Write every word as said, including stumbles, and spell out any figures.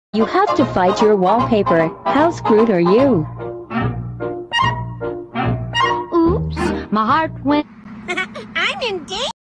You have to fight your wallpaper. How screwed are you? Oops, my heart went... I'm in danger!